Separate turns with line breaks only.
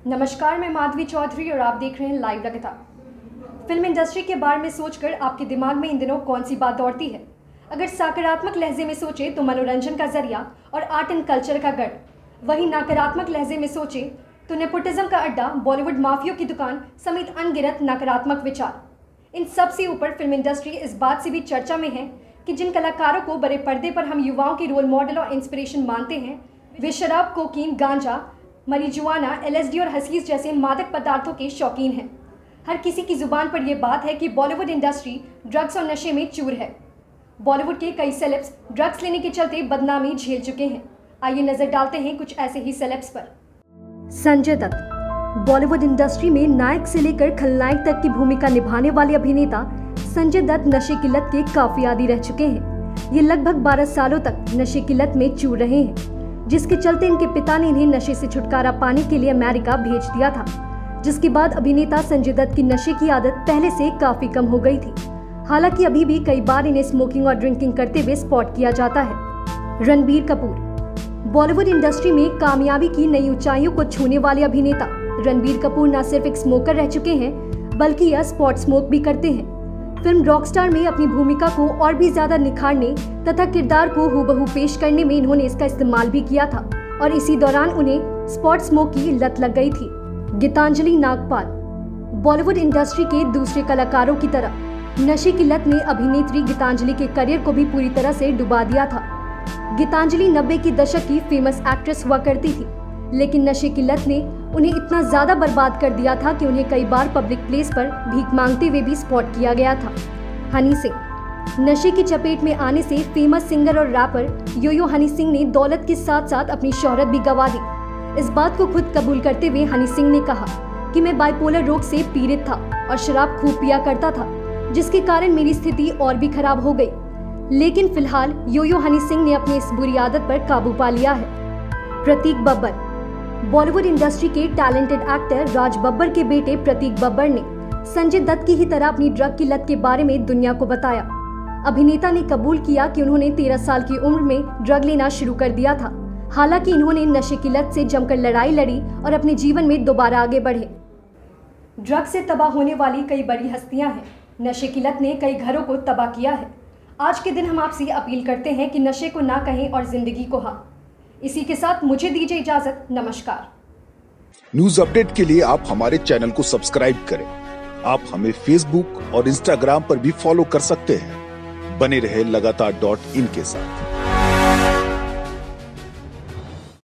नमस्कार, मैं माधवी चौधरी और आप देख रहे हैं लाइव लगातार। फिल्म इंडस्ट्री के बारे में सोचकर आपके दिमाग में इन दिनों कौन सी बात दौड़ती है? अगर सकारात्मक लहजे में सोचे तो मनोरंजन का जरिया और आर्ट एंड कल्चर का गढ़, वहीं नकारात्मक लहजे में सोचे तो नेपोटिज्म का अड्डा, बॉलीवुड माफियों की दुकान समेत अनगिनत नकारात्मक विचार। इन सब से ऊपर फिल्म इंडस्ट्री इस बात से भी चर्चा में है कि जिन कलाकारों को बड़े पर्दे पर हम युवाओं के रोल मॉडल और इंस्पिरेशन मानते हैं, वे शराब, कोकीन, गांजा, मरीजुआना, LSD और हसीस जैसे मादक पदार्थों के शौकीन हैं। हर किसी की जुबान पर यह बात है कि बॉलीवुड इंडस्ट्री ड्रग्स और नशे में चूर है। बॉलीवुड के कई सेलेब्स ड्रग्स लेने के चलते बदनामी झेल चुके हैं। आइए नजर डालते हैं कुछ ऐसे ही सेलेब्स पर। संजय दत्त। बॉलीवुड इंडस्ट्री में नायक से लेकर खलनायक तक की भूमिका निभाने वाले अभिनेता संजय दत्त नशे की लत के काफी आदी रह चुके हैं। ये लगभग 12 सालों तक नशे की लत में चूर रहे हैं, जिसके चलते इनके पिता ने इन्हें नशे से छुटकारा पाने के लिए अमेरिका भेज दिया था, जिसके बाद अभिनेता संजय दत्त की नशे की आदत पहले से काफी कम हो गई थी। हालांकि अभी भी कई बार इन्हें स्मोकिंग और ड्रिंकिंग करते हुए स्पॉट किया जाता है। रणबीर कपूर। बॉलीवुड इंडस्ट्री में कामयाबी की नई ऊंचाइयों को छूने वाले अभिनेता रणबीर कपूर न सिर्फ एक स्मोकर रह चुके हैं, बल्कि यह स्पॉट स्मोक भी करते हैं। फिल्म रॉकस्टार में अपनी भूमिका को और भी ज्यादा निखारने तथा किरदार को हूबहू पेश करने में इन्होंने इसका इस्तेमाल भी किया था और इसी दौरान उन्हें स्पॉट स्मोक की लत लग गई थी। गीतांजलि नागपाल। बॉलीवुड इंडस्ट्री के दूसरे कलाकारों की तरह नशे की लत ने अभिनेत्री गीतांजलि के करियर को भी पूरी तरह से डुबा दिया था। गीतांजलि 90 के दशक की फेमस एक्ट्रेस हुआ करती थी, लेकिन नशे की लत ने उन्हें इतना ज्यादा बर्बाद कर दिया था कि उन्हें कई बार पब्लिक प्लेस पर भीख मांगते हुए भी स्पॉट किया गया था। हनी सिंह। नशे की चपेट में आने से फेमस सिंगर और रैपर यो-यो हनी सिंह ने दौलत के साथ साथ अपनी शोहरत भी गंवा दी। इस बात को खुद कबूल करते हुए हनी सिंह ने कहा कि मैं बाइपोलर रोग से पीड़ित था और शराब खूब पिया करता था, जिसके कारण मेरी स्थिति और भी खराब हो गई। लेकिन फिलहाल यो-यो हनी सिंह ने अपनी इस बुरी आदत पर काबू पा लिया है। प्रतीक बब्बर। बॉलीवुड इंडस्ट्री के टैलेंटेड एक्टर राज बब्बर के बेटे प्रतीक बब्बर ने संजय दत्त की ही तरह अपनी ड्रग की लत के बारे में दुनिया को बताया। अभिनेता ने कबूल किया कि उन्होंने 13 साल की उम्र में ड्रग लेना शुरू कर दिया था। हालांकि इन्होंने नशे की लत से जमकर लड़ाई लड़ी और अपने जीवन में दोबारा आगे बढ़े। ड्रग से तबाह होने वाली कई बड़ी हस्तियां हैं। नशे की लत ने कई घरों को तबाह किया है। आज के दिन हम आपसे अपील करते हैं कि नशे को ना कहें और जिंदगी को हाँ। इसी के साथ मुझे दीजिए इजाजत। नमस्कार।
न्यूज अपडेट के लिए आप हमारे चैनल को सब्सक्राइब करें। आप हमें फेसबुक और इंस्टाग्राम पर भी फॉलो कर सकते हैं। बने रहे लगातार.in के साथ।